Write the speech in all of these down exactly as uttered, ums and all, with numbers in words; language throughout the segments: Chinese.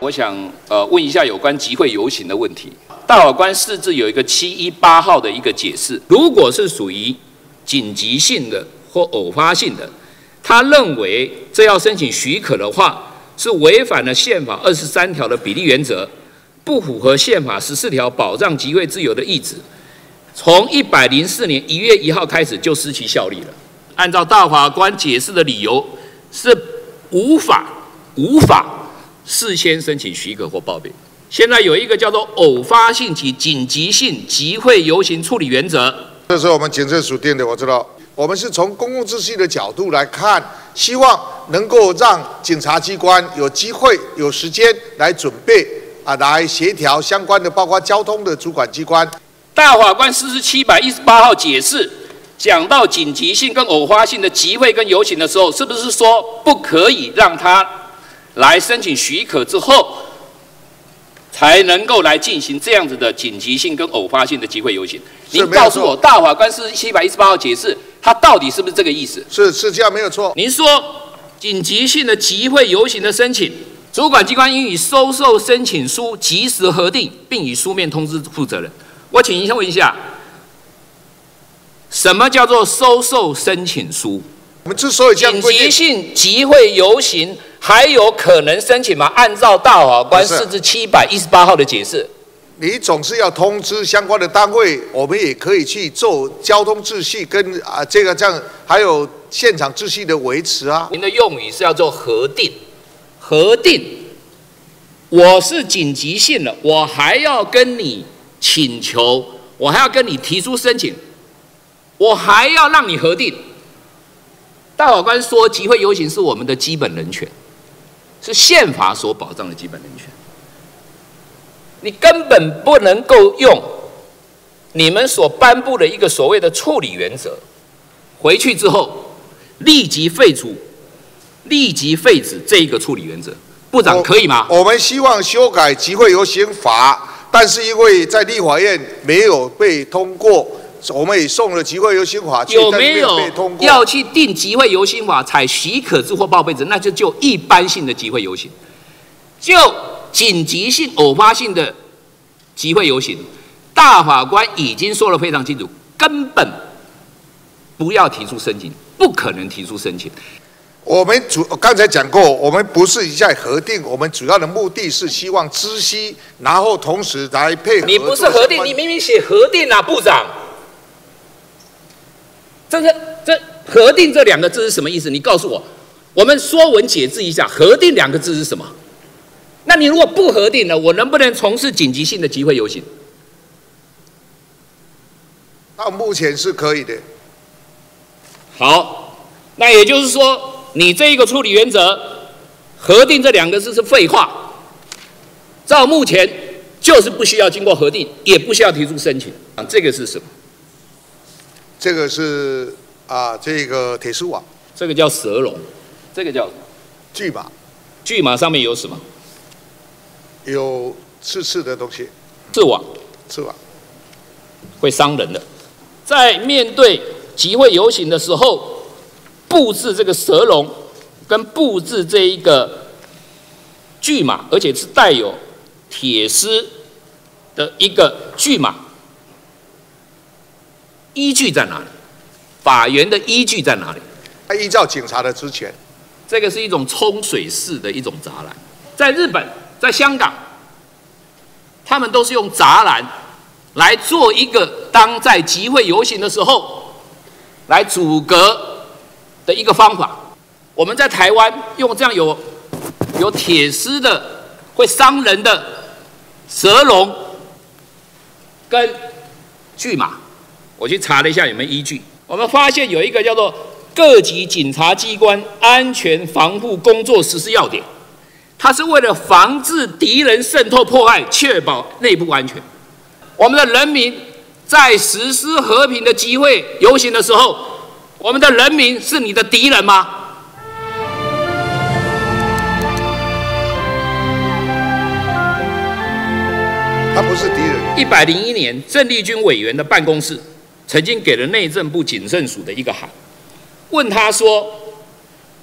我想呃问一下有关集会游行的问题。大法官释字有一个七一八号的一个解释，如果是属于紧急性的或偶发性的，他认为这要申请许可的话，是违反了宪法二十三条的比例原则，不符合宪法十四条保障集会自由的意旨。从一百零四年一月一号开始就失其效力了。按照大法官解释的理由，是无法无法事先申请许可或报备。现在有一个叫做偶发性及紧急性集会游行处理原则。 这是我们警政署定的，我知道。我们是从公共秩序的角度来看，希望能够让警察机关有机会、有时间来准备啊，来协调相关的，包括交通的主管机关。 大法官释字七百一十八号解释，讲到紧急性跟偶发性的集会跟游行的时候，是不是说不可以让他来申请许可之后，才能够来进行这样子的紧急性跟偶发性的集会游行？您告诉我，大法官释字七百一十八号解释，它到底是不是这个意思？ 是是这样，没有错。 您说紧急性的集会游行的申请，主管机关应以收受申请书及时核定，并以书面通知负责人。我请问一下，什么叫做收受申请书？ 我们之所以这样紧急性集会游行还有可能申请吗？按照大法官释字七百一十八号的解释， 你总是要通知相关的单位，我们也可以去做交通秩序跟啊这个这样，还有现场秩序的维持啊。 您的用语是要做核定，核定，我是紧急性的，我还要跟你请求，我还要跟你提出申请，我还要让你核定。大法官说，集会游行是我们的基本人权，是宪法所保障的基本人权。你根本不能够用你们所颁布的一个所谓的处理原则，回去之后立即废除、立即废止这一个处理原则。部长可以吗？ 我, 我们希望修改集会游行法，但是因为在立法院没有被通过，我们也送了集会游行法去， 有没有要去定集会游行法采许可制或报备制？那就就一般性的集会游行，就紧急性、偶发性的集会游行，大法官已经说得非常清楚，根本不要提出申请，不可能提出申请。 我们主刚才讲过，我们不是在核定，我们主要的目的是希望知悉，然后同时来配合。 你不是核定，你明明写核定啊，部长。这个这核定这两个字是什么意思？你告诉我，我们说文解字一下，核定两个字是什么？那你如果不核定呢，我能不能从事紧急性的集会游行？ 到目前是可以的。 好，那也就是说，你这一个处理原则，核定这两个字是废话。照目前就是不需要经过核定，也不需要提出申请。啊，这个是什么？ 这个是啊，这个铁丝网。 这个叫蛇笼，这个叫巨马。 巨马上面有什么？ 有刺刺的东西， 刺网， 刺网会伤人的。在面对集会游行的时候，布置这个蛇笼，跟布置这一个巨马，而且是带有铁丝的一个巨马，依据在哪里？法源的依据在哪里？ 它依照警察的职权。 这个是一种冲水式的一种栅栏，在日本。在香港，他们都是用栅栏来做一个当在集会游行的时候来阻隔的一个方法。我们在台湾用这样有有铁丝的会伤人的蛇笼跟巨马，我去查了一下有没有依据。我们发现有一个叫做《各级警察机关安全防护工作实施要点》。它是为了防治敌人渗透迫害，确保内部安全。我们的人民在实施和平的集会游行的时候，我们的人民是你的敌人吗？ 他不是敌人。 一百零一年，郑丽君委员的办公室曾经给了内政部警政署的一个函，问他说：“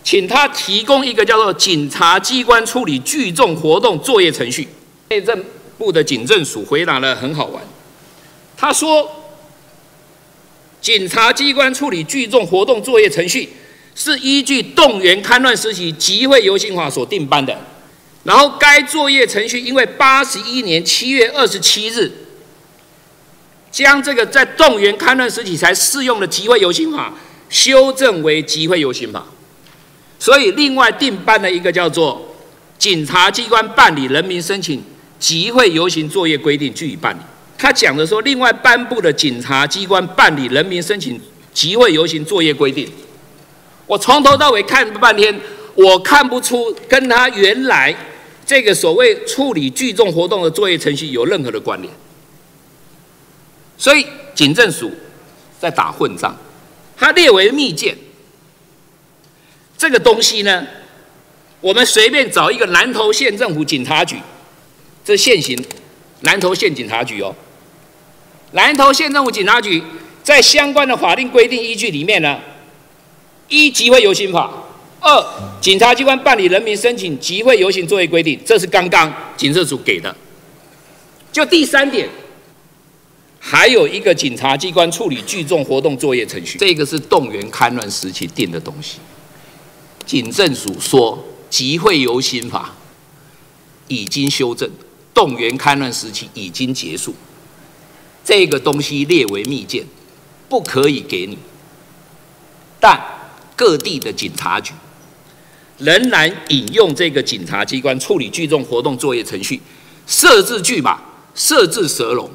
请他提供一个叫做警察机关处理聚众活动作业程序。内政部的警政署回答了很好玩，他说，警察机关处理聚众活动作业程序是依据动员戡乱时期集会游行法所定颁的。然后该作业程序因为八十一年七月二十七日将这个在动员戡乱时期才适用的集会游行法修正为集会游行法，所以另外定颁了一个叫做警察机关办理人民申请集会游行作业规定据以办理。他讲的说，另外颁布的警察机关办理人民申请集会游行作业规定，我从头到尾看了半天，我看不出跟他原来这个所谓处理聚众活动的作业程序有任何的关联，所以警政署在打混战，它列为密件。这个东西呢，我们随便找一个南投县政府警察局，这现行南投县警察局哦，南投县政府警察局在相关的法定规定依据里面呢，一集会游行法。二、警察机关办理人民申请集会游行作业规定，这是刚刚警政署给的。就第三点，还有一个警察机关处理聚众活动作业程序，这个是动员戡乱时期定的东西。警政署说，集会游行法已经修正，动员戡乱时期已经结束，这个东西列为密件，不可以给你。但各地的警察局仍然引用这个警察机关处理聚众活动作业程序，设置拒马，设置蛇笼。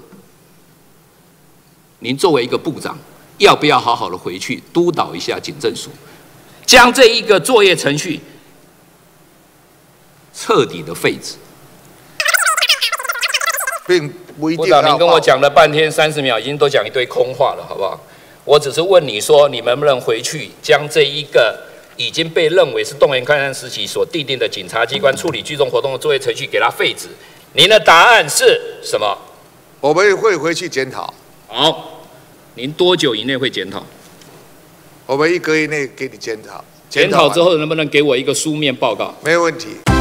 您作为一个部长，要不要好好的回去督导一下警政署，将这一个作业程序彻底的废止？ 并不一定。 部长，您跟我讲了半天，三十秒已经都讲一堆空话了，好不好？我只是问你说，你能不能回去将这一个已经被认为是动员戡乱时期所订定的警察机关处理聚众活动的作业程序给它废止？您的答案是什么？ 我们会回去检讨。 好，您多久以内会检讨？ 我们一个月内给你检讨。 检讨之后能不能给我一个书面报告？ 没有问题。